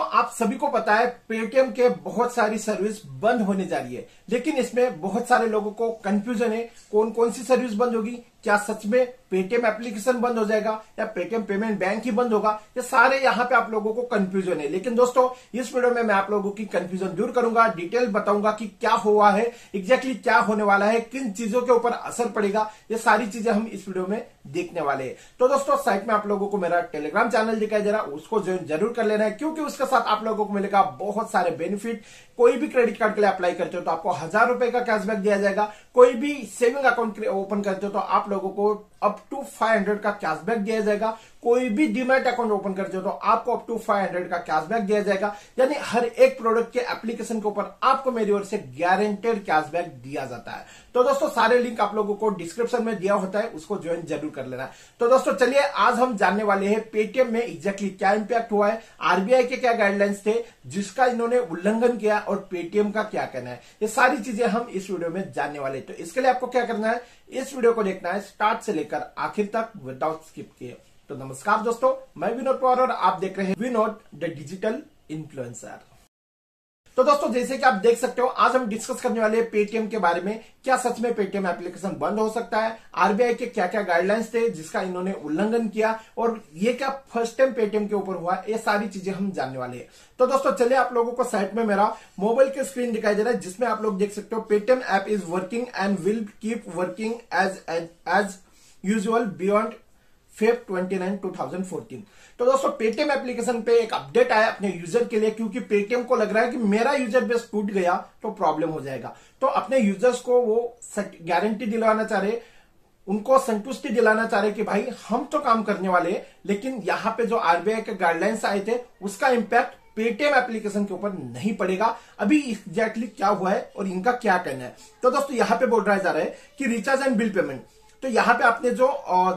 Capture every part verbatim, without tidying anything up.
आप सभी को पता है पेटीएम के बहुत सारी सर्विस बंद होने जा रही है, लेकिन इसमें बहुत सारे लोगों को कंफ्यूजन है कौन कौन सी सर्विस बंद होगी। क्या सच में पेटीएम एप्लीकेशन बंद हो जाएगा या पेटीएम पेमेंट बैंक ही बंद होगा, ये सारे यहाँ पे आप लोगों को कंफ्यूजन है। लेकिन दोस्तों इस वीडियो में मैं आप लोगों की कंफ्यूजन दूर करूंगा, डिटेल बताऊंगा कि क्या हुआ है, एग्जैक्टली क्या होने वाला है, किन चीजों के ऊपर असर पड़ेगा, ये सारी चीजें हम इस वीडियो में देखने वाले हैं। तो दोस्तों साइट में आप लोगों को मेरा टेलीग्राम चैनल दिखाई दे रहा है, उसको ज्वाइन जरूर कर लेना है, क्योंकि उसके साथ आप लोगों को मिलेगा बहुत सारे बेनिफिट। कोई भी क्रेडिट कार्ड के लिए अप्लाई करते हो तो आपको हजार रुपए का कैशबैक दिया जाएगा, कोई भी सेविंग अकाउंट ओपन करते हो तो आप लोगों को अप टू फाइव हंड्रेड का कैशबैक दिया जाएगा, कोई भी डीमैट अकाउंट ओपन करते हो तो आपको अप टू फाइव हंड्रेड का कैशबैक दिया जाएगा। यानी हर एक प्रोडक्ट के एप्लीकेशन के ऊपर आपको मेरी ओर से गारंटेड कैशबैक दिया जाता है। तो दोस्तों सारे लिंक आप लोगों को डिस्क्रिप्शन में दिया होता है, उसको ज्वाइन जरूर कर लेना है। तो दोस्तों चलिए आज हम जानने वाले हैं पेटीएम में एग्जैक्टली क्या इंपैक्ट हुआ है, आरबीआई के क्या गाइडलाइंस थे जिसका इन्होंने उल्लंघन किया और पेटीएम का क्या कहना है, ये सारी चीजें हम इस वीडियो में जानने वाले हैं। तो इसके लिए आपको क्या करना है, इस वीडियो को देखना है स्टार्ट से लेकर आखिर तक विदाउट स्किप किए। तो नमस्कार दोस्तों, मैं विनोद पवार और आप देख रहे हैं विनोद द डिजिटल इन्फ्लुएंसर। तो दोस्तों जैसे कि आप देख सकते हो आज हम डिस्कस करने वाले हैं पेटीएम के बारे में। क्या सच में पेटीएम एप्लीकेशन बंद हो सकता है, आरबीआई के क्या क्या गाइडलाइंस थे जिसका इन्होंने उल्लंघन किया, और ये क्या फर्स्ट टाइम पेटीएम के ऊपर हुआ, ये सारी चीजें हम जानने वाले हैं। तो दोस्तों चलिए आप लोगों को साइट में मेरा मोबाइल की स्क्रीन दिखाई दे रहा है, जिसमें आप लोग देख सकते हो Paytm app is working and will keep working as as usual beyond Feb twenty nine two thousand fourteen. तो दोस्तों पेटीएम एप्लीकेशन पे एक अपडेट आया अपने यूजर के लिए, क्योंकि पेटीएम को लग रहा है कि मेरा यूजर बेस टूट गया तो प्रॉब्लम हो जाएगा। तो अपने यूजर्स को वो गारंटी दिलवाना चाह रहे, उनको संतुष्टि दिलाना चाह रहे कि भाई हम तो काम करने वाले हैं, लेकिन यहाँ पे जो आरबीआई के गाइडलाइंस आए थे उसका इंपैक्ट पेटीएम एप्लीकेशन के ऊपर नहीं पड़ेगा। अभी एग्जैक्टली क्या हुआ है और इनका क्या कहना है। तो दोस्तों यहाँ पे बोल रहा जा रहा है कि रिचार्ज एंड बिल पेमेंट, तो यहाँ पे आपने जो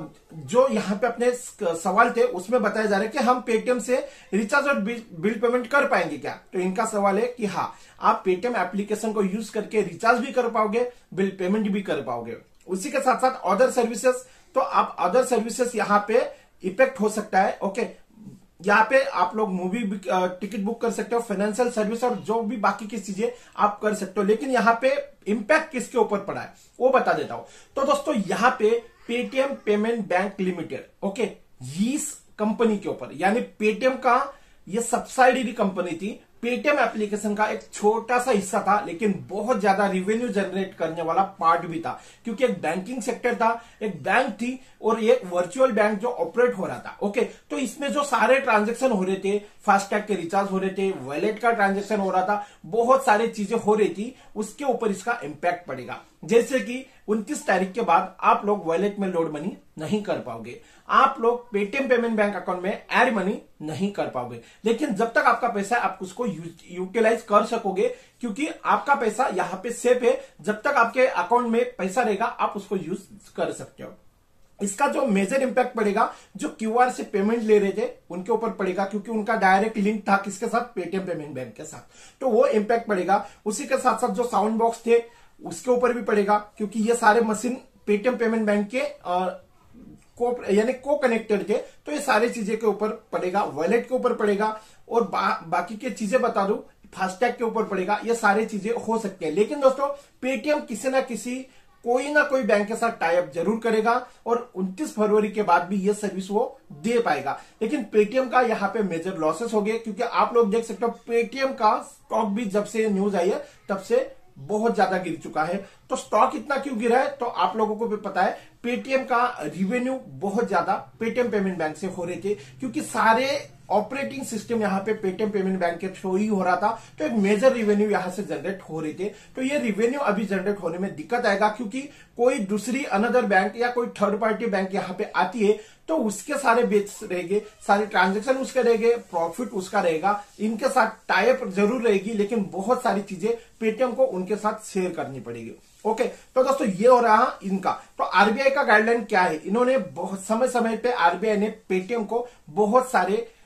जो यहाँ पे अपने सवाल थे उसमें बताया जा रहा है कि हम पेटीएम से रिचार्ज और बिल पेमेंट कर पाएंगे क्या। तो इनका सवाल है कि हाँ, आप पेटीएम एप्लीकेशन को यूज करके रिचार्ज भी कर पाओगे, बिल पेमेंट भी कर पाओगे। उसी के साथ साथ अदर सर्विसेज, तो आप अदर सर्विसेज यहाँ पे इफेक्ट हो सकता है। ओके, यहाँ पे आप लोग मूवी टिकट बुक कर सकते हो, फाइनेंशियल सर्विस और जो भी बाकी की चीजें आप कर सकते हो। लेकिन यहाँ पे इंपैक्ट किसके ऊपर पड़ा है वो बता देता हूं। तो दोस्तों यहाँ पे Paytm payment bank limited, okay, इस कंपनी के ऊपर, यानी पेटीएम का ये सब्सिडियरी कंपनी थी, पेटीएम एप्लीकेशन का एक छोटा सा हिस्सा था, लेकिन बहुत ज्यादा रिवेन्यू जनरेट करने वाला पार्ट भी था, क्योंकि एक बैंकिंग सेक्टर था, एक बैंक थी और एक वर्चुअल बैंक जो ऑपरेट हो रहा था। ओके, तो इसमें जो सारे ट्रांजैक्शन हो रहे थे, फास्टैग के रिचार्ज हो रहे थे, वॉलेट का ट्रांजैक्शन हो रहा था, बहुत सारी चीजें हो रही थी, उसके ऊपर इसका इंपैक्ट पड़ेगा। जैसे कि उनतीस तारीख के बाद आप लोग वॉलेट में लोड मनी नहीं कर पाओगे, आप लोग पेटीएम पेमेंट बैंक अकाउंट में ऐड मनी नहीं कर पाओगे। लेकिन जब तक आपका पैसा है आप उसको यूटिलाइज कर सकोगे, क्योंकि आपका पैसा यहाँ पे सेफ है। जब तक आपके अकाउंट में पैसा रहेगा आप उसको यूज कर सकते हो। इसका जो मेजर इंपैक्ट पड़ेगा, जो क्यूआर से पेमेंट ले रहे थे उनके ऊपर पड़ेगा, क्योंकि उनका डायरेक्ट लिंक था किसके साथ, पेटीएम पेमेंट बैंक के साथ, तो वो इंपैक्ट पड़ेगा। उसी के साथ साथ जो साउंड बॉक्स थे उसके ऊपर भी पड़ेगा, क्योंकि ये सारे मशीन पेटीएम पेमेंट बैंक के आ, को यानी को कनेक्टेड थे, तो ये सारी चीजें के ऊपर पड़ेगा, वॉलेट के ऊपर पड़ेगा, और बा, बाकी की चीजें बता दूं, फास्टैग के ऊपर पड़ेगा। ये सारी चीजें हो सकती है। लेकिन दोस्तों पेटीएम किसी ना किसी कोई ना कोई बैंक के साथ टाई अप जरूर करेगा और उनतीस फरवरी के बाद भी ये सर्विस वो दे पाएगा। लेकिन पेटीएम का यहाँ पे मेजर लॉसेस हो गए, क्योंकि आप लोग देख सकते हो पेटीएम का स्टॉक भी जब से न्यूज आई है तब से बहुत ज्यादा गिर चुका है। तो स्टॉक इतना क्यों गिरा है, तो आप लोगों को भी पता है पेटीएम का रिवेन्यू बहुत ज्यादा पेटीएम पेमेंट बैंक से हो रहे थे, क्योंकि सारे ऑपरेटिंग सिस्टम यहाँ पे पेटीएम पेमेंट बैंक के थ्रू ही हो रहा था, तो एक मेजर रिवेन्यू यहाँ से जनरेट हो रहे थे। तो ये रिवेन्यू अभी जनरेट होने में दिक्कत आएगा, क्योंकि कोई दूसरी अनदर बैंक या कोई थर्ड पार्टी बैंक यहाँ पे आती है तो उसके सारे बेच रहेंगे, सारे ट्रांजेक्शन उसके रहेंगे, प्रॉफिट उसका रहेगा, इनके साथ टाई अप जरूर रहेगी, लेकिन बहुत सारी चीजें पेटीएम को उनके साथ शेयर करनी पड़ेगी। ओके, तो दोस्तों ये हो रहा इनका। तो आरबीआई का गाइडलाइन क्या है, इन्होंने बहुत समय समय पे आरबीआई ने पेटीएम को बहुत सारे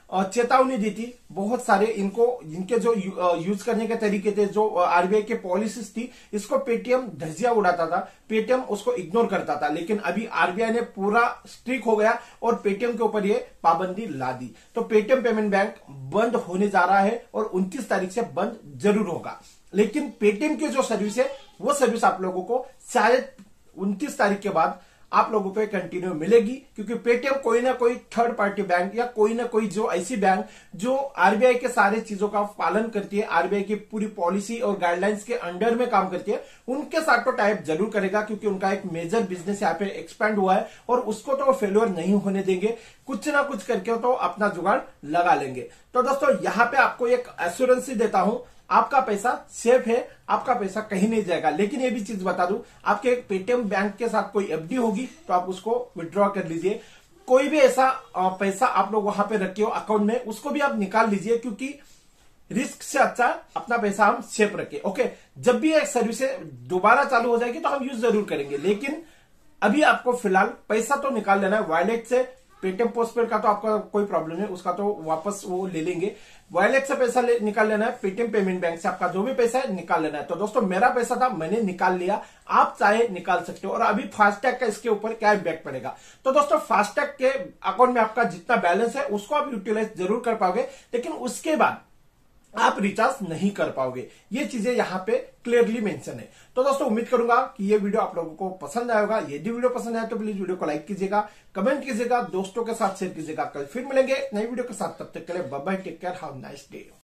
चेतावनी दी थी। बहुत सारे इनको इनके जो यूज करने के तरीके थे, जो आरबीआई के पॉलिसीज थी, इसको पेटीएम धज्जियां उड़ाता था, पेटीएम उसको इग्नोर करता था। लेकिन अभी आरबीआई ने पूरा स्ट्रिक हो गया और पेटीएम के ऊपर ये पाबंदी ला दी। तो पेटीएम पेमेंट बैंक बंद होने जा रहा है और उनतीस तारीख से बंद जरूर होगा। लेकिन पेटीएम की जो सर्विस है वो सर्विस आप लोगों को शायद उनतीस तारीख के बाद आप लोगों को कंटिन्यू मिलेगी, क्योंकि पेटीएम कोई ना कोई थर्ड पार्टी बैंक या कोई ना कोई जो ऐसी बैंक जो आरबीआई के सारे चीजों का पालन करती है, आरबीआई की पूरी पॉलिसी और गाइडलाइंस के अंडर में काम करती है, उनके साथ तो टाइप जरूर करेगा, क्योंकि उनका एक मेजर बिजनेस यहाँ पे एक्सपेंड हुआ है और उसको तो फेल्योर नहीं होने देंगे। कुछ ना कुछ करके तो अपना जुगाड़ लगा लेंगे। तो दोस्तों यहाँ पे आपको एक एश्योरेंस देता हूं, आपका पैसा सेफ है, आपका पैसा कहीं नहीं जाएगा। लेकिन ये भी चीज बता दूं, आपके एक पेटीएम बैंक के साथ कोई एफडी होगी तो आप उसको विड्रॉ कर लीजिए। कोई भी ऐसा पैसा आप लोग वहां पे रखे हो अकाउंट में, उसको भी आप निकाल लीजिए, क्योंकि रिस्क से अच्छा अपना पैसा हम सेफ रखें। ओके, जब भी एक सर्विस दोबारा चालू हो जाएगी तो हम यूज जरूर करेंगे, लेकिन अभी आपको फिलहाल पैसा तो निकाल लेना है वॉलेट से। पेटीएम पोस्टपेड का तो आपका कोई प्रॉब्लम नहीं, उसका तो वापस वो ले लेंगे। वॉलेट से पैसा निकाल लेना है, पेटीएम पेमेंट बैंक से आपका जो भी पैसा है निकाल लेना है। तो दोस्तों मेरा पैसा था, मैंने निकाल लिया, आप चाहे निकाल सकते हो। और अभी फास्टैग का इसके ऊपर क्या इम्पैक्ट पड़ेगा, तो दोस्तों फास्टैग के अकाउंट में आपका जितना बैलेंस है उसको आप यूटिलाइज जरूर कर पाओगे, लेकिन उसके बाद आप रिचार्ज नहीं कर पाओगे। ये चीजें यहाँ पे क्लियरली मेंशन है। तो दोस्तों उम्मीद करूंगा कि ये वीडियो आप लोगों को पसंद आएगा। यदि वीडियो पसंद आए तो प्लीज वीडियो को लाइक कीजिएगा, कमेंट कीजिएगा, दोस्तों के साथ शेयर कीजिएगा। कल फिर मिलेंगे नई वीडियो के साथ, तब तक के लिए bye bye, take care, have nice day.